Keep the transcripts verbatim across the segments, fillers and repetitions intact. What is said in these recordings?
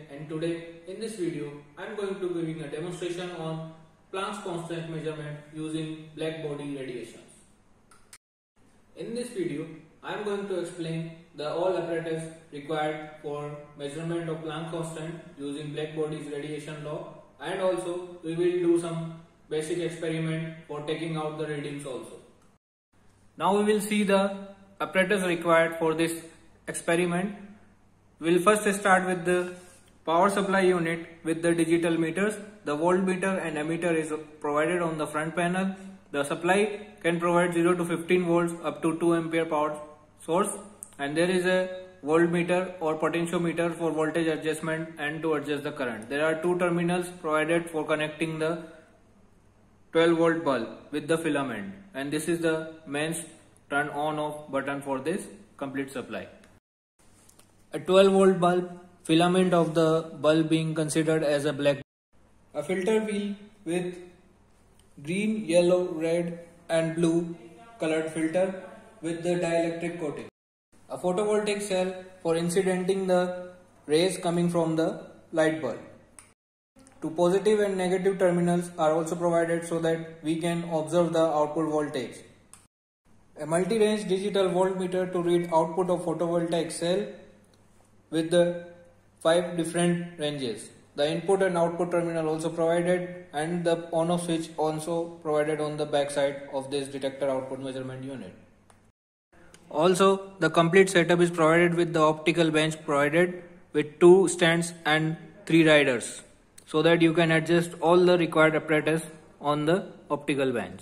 and today in this video I am going to giving a demonstration on Planck's constant measurement using black body radiations. In this video I am going to explain the all apparatus required for measurement of Planck constant using black body's radiation law, and also we will do some basic experiment for taking out the readings also. Now we will see the apparatus required for this experiment. We will first start with the power supply unit with the digital meters. The voltmeter and ammeter is provided on the front panel. The supply can provide zero to fifteen volts up to two ampere power source, and there is a voltmeter or potentiometer for voltage adjustment and to adjust the current. There are two terminals provided for connecting the twelve volt bulb with the filament, and this is the mains turn on off button for this complete supply. A twelve volt bulb, filament of the bulb being considered as a black. A filter wheel with green, yellow, red and blue colored filter with the dielectric coating. A photovoltaic cell for incidenting the rays coming from the light bulb. Two positive and negative terminals are also provided so that we can observe the output voltage. A multi-range digital voltmeter to read output of photovoltaic cell with the five different ranges. The input and output terminal also provided, and the on-off switch also provided on the back side of this detector output measurement unit. Also, the complete setup is provided with the optical bench provided with two stands and three riders, so that you can adjust all the required apparatus on the optical bench.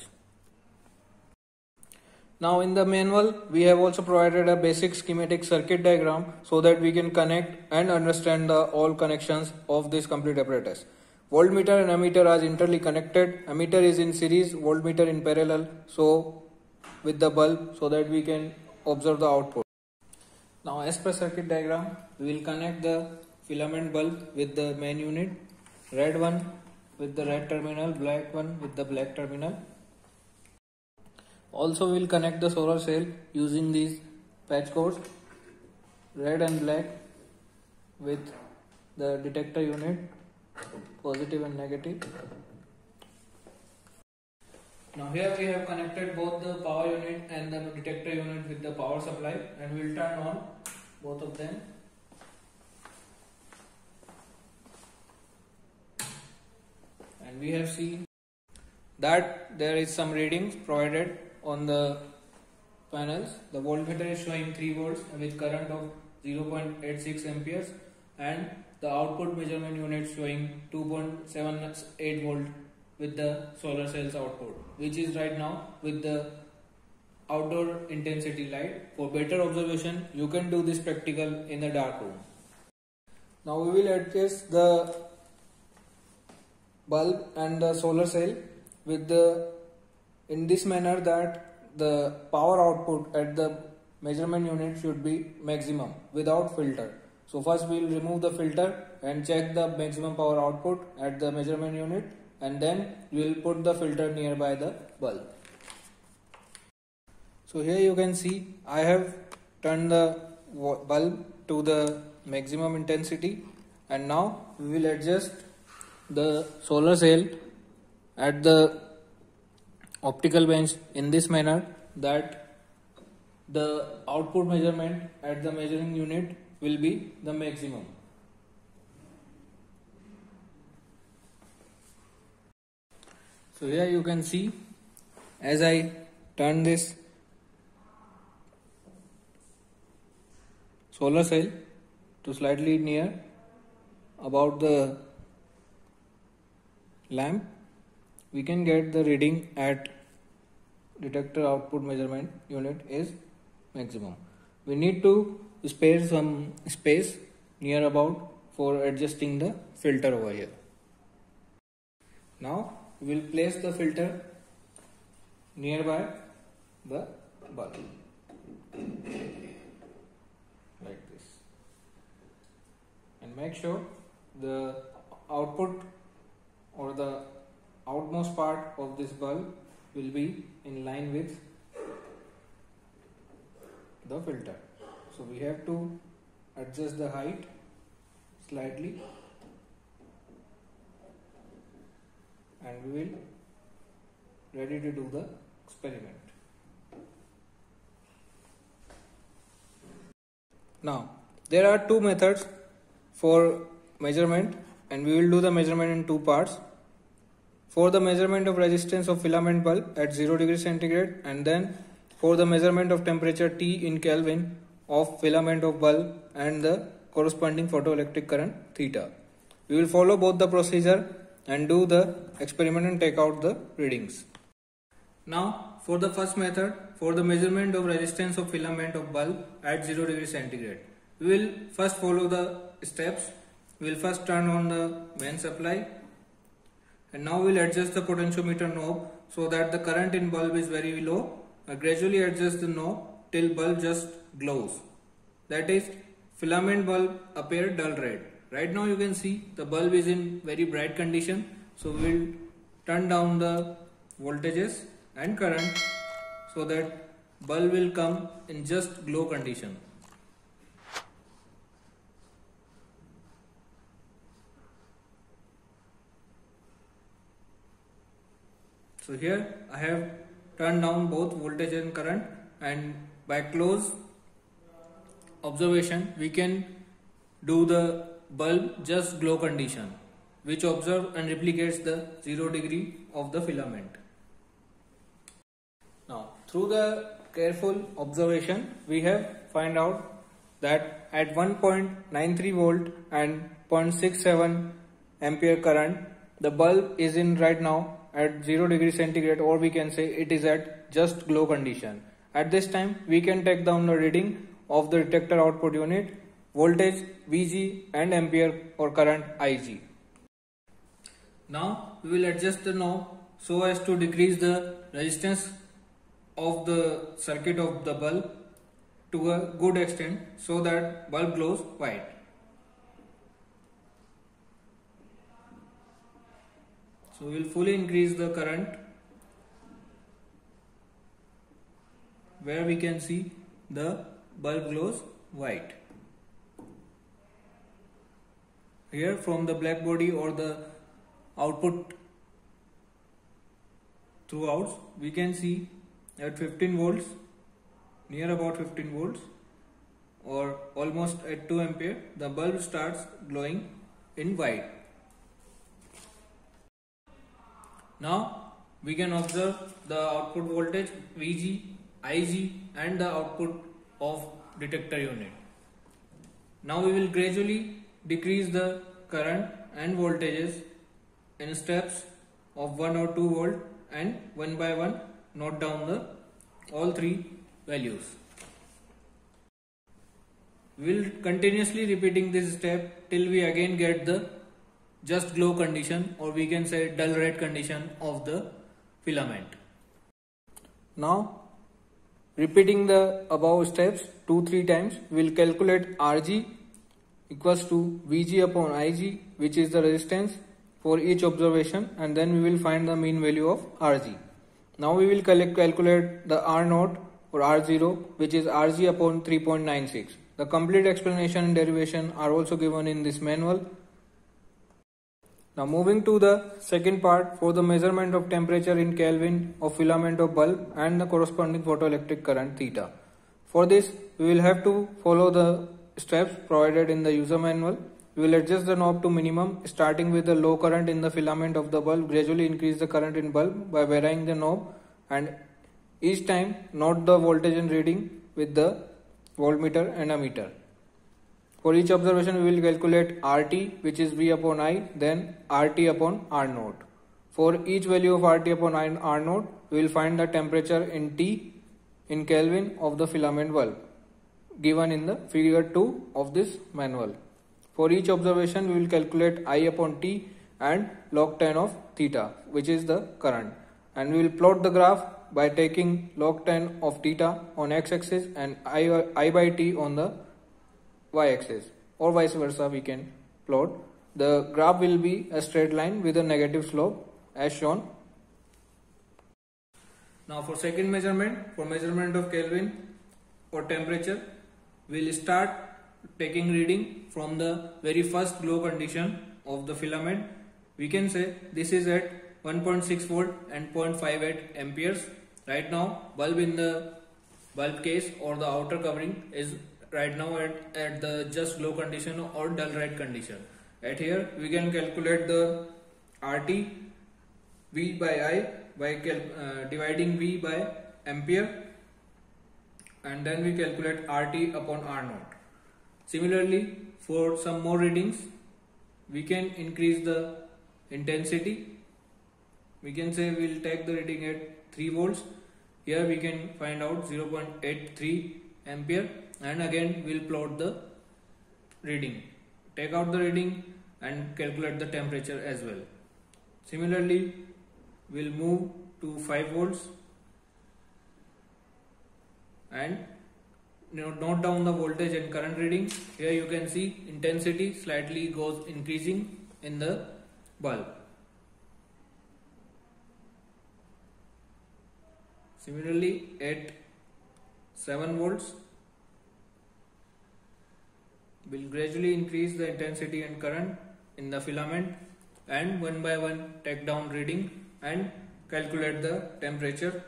Now in the manual we have also provided a basic schematic circuit diagram so that we can connect and understand the all connections of this complete apparatus. Voltmeter and ammeter are interly connected. Ammeter is in series, voltmeter in parallel, so with the bulb, so that we can observe the output. Now as per circuit diagram, we will connect the filament bulb with the main unit, red one with the red terminal, black one with the black terminal. Also we will connect the solar cell using these patch cords, red and black with the detector unit, positive and negative. Now here we have connected both the power unit and the detector unit with the power supply, and we will turn on both of them. And we have seen that there is some readings provided on the panels. The voltmeter is showing three volts with current of zero point eight six amperes, and the output measurement unit showing two point seven eight volt with the solar cells output, which is right now with the outdoor intensity light. For better observation, you can do this practical in the dark room. Now we will adjust the bulb and the solar cell with the in this manner that the power output at the measurement unit should be maximum without filter. So first we will remove the filter and check the maximum power output at the measurement unit, and then we will put the filter nearby the bulb. So here you can see I have turned the bulb to the maximum intensity, and now we will adjust the solar cell at the optical bench in this manner that the output measurement at the measuring unit will be the maximum. So here you can see as I turn this solar cell to slightly near about the lamp, we can get the reading at detector output measurement unit is maximum. We need to spare some space near about for adjusting the filter over here. Now we will place the filter nearby the bulb like this, and make sure the output or the outmost part of this bulb will be in line with the filter. So we have to adjust the height slightly, and we will ready to do the experiment. Now there are two methods for measurement, and we will do the measurement in two parts. For the measurement of resistance of filament bulb at zero degree centigrade, and then for the measurement of temperature T in Kelvin of filament of bulb and the corresponding photoelectric current theta. We will follow both the procedure and do the experiment and take out the readings. Now for the first method, for the measurement of resistance of filament of bulb at zero degree centigrade, we will first follow the steps. We will first turn on the main supply, and now we will adjust the potentiometer knob so that the current in bulb is very low. I gradually adjust the knob till bulb just glows. That is, filament bulb appear dull red. Right now you can see the bulb is in very bright condition, so we will turn down the voltages and current so that bulb will come in just glow condition. So here I have turned down both voltage and current, and by close observation we can do the bulb just glow condition, which observe and replicates the zero degree of the filament. Now through the careful observation we have find out that at one point nine three volt and zero point six seven ampere current, the bulb is in right now at zero degree centigrade, or we can say it is at just glow condition. At this time we can take down the reading of the detector output unit, voltage V G and ampere or current I G. Now we will adjust the knob so as to decrease the resistance of the circuit of the bulb to a good extent so that bulb glows white. So we will fully increase the current, where we can see the bulb glows white. Here from the black body or the output throughout, we can see at fifteen volts, near about fifteen volts or almost at two ampere, the bulb starts glowing in white. Now we can observe the output voltage V G, I G and the output of detector unit. Now we will gradually decrease the current and voltages in steps of one or two volt, and one by one note down the all three values. We will continuously repeating this step till we again get the just glow condition, or we can say dull red condition of the filament. Now repeating the above steps two three times, we will calculate R G equals to V G upon I G, which is the resistance for each observation, and then we will find the mean value of R G. Now we will calculate the R zero or R zero, which is R G upon three point nine six. The complete explanation and derivation are also given in this manual. Now moving to the second part, for the measurement of temperature in Kelvin of filament of bulb and the corresponding photoelectric current theta. For this we will have to follow the steps provided in the user manual. We will adjust the knob to minimum, starting with the low current in the filament of the bulb, gradually increase the current in bulb by varying the knob, and each time note the voltage and reading with the voltmeter and ammeter. For each observation we will calculate R T, which is V upon I, then R T upon R zero. For each value of R T upon R zero, we will find the temperature in T in Kelvin of the filament bulb, given in the figure two of this manual. For each observation we will calculate I upon T and log ten of theta, which is the current, and we will plot the graph by taking log ten of theta on x-axis and I, I by T on the y-axis, or vice versa we can plot. The graph will be a straight line with a negative slope as shown. Now for second measurement, for measurement of Kelvin or temperature, we will start taking reading from the very first glow condition of the filament. We can say this is at one point six volt and zero point five eight amperes. Right now bulb in the bulb case or the outer covering is right now at, at the just glow condition or dull red condition. At here we can calculate the R T V by I by uh, dividing V by ampere, and then we calculate R T upon R naught. Similarly, for some more readings, we can increase the intensity. We can say we will take the reading at three volts. Here we can find out zero point eight three ampere, and again we will plot the reading. Take out the reading and calculate the temperature as well. Similarly, we will move to five volts and note down the voltage and current reading. Here you can see intensity slightly goes increasing in the bulb. Similarly, at seven volts, we will gradually increase the intensity and current in the filament, and one by one take down reading and calculate the temperature.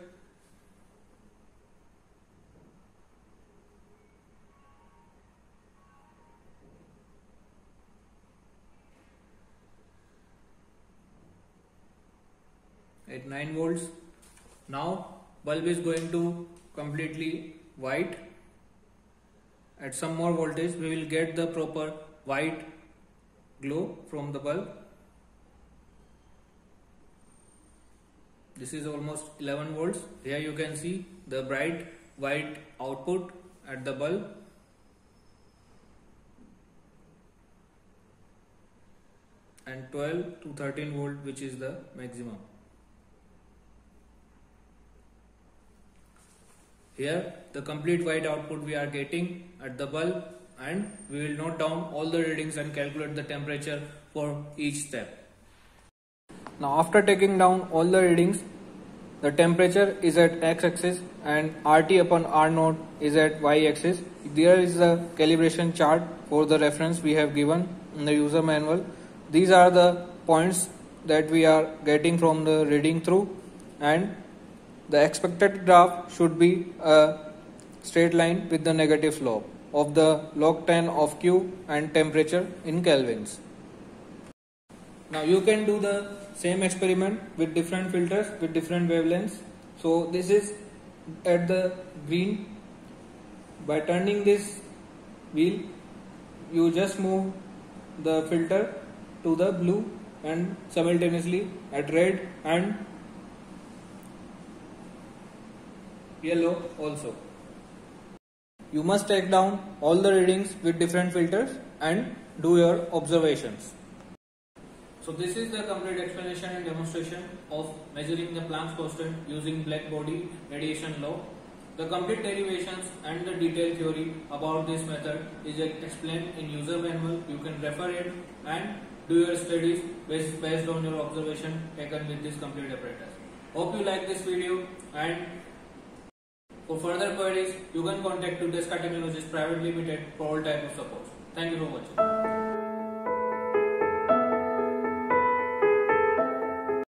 At nine volts, now bulb is going to completely white. At some more voltage we will get the proper white glow from the bulb. This is almost eleven volts. Here you can see the bright white output at the bulb. And twelve to thirteen volt, which is the maximum. Here the complete white output we are getting at the bulb, and we will note down all the readings and calculate the temperature for each step. Now after taking down all the readings, the temperature is at x-axis and R T upon R naught is at y-axis. There is the calibration chart for the reference we have given in the user manual. These are the points that we are getting from the reading through, and the expected graph should be a straight line with the negative slope of the log ten of Q and temperature in kelvins. Now you can do the same experiment with different filters with different wavelengths. So this is at the green. By turning this wheel, you just move the filter to the blue, and simultaneously at red and yellow also. You must take down all the readings with different filters and do your observations. So this is the complete explanation and demonstration of measuring the Planck's constant using black body radiation law. The complete derivations and the detailed theory about this method is explained in user manual. You can refer it and do your studies based, based on your observation taken with this complete apparatus. Hope you like this video, and for further queries, you can contact Tuddeska Technologies Private Limited for all type of support. Thank you for watching.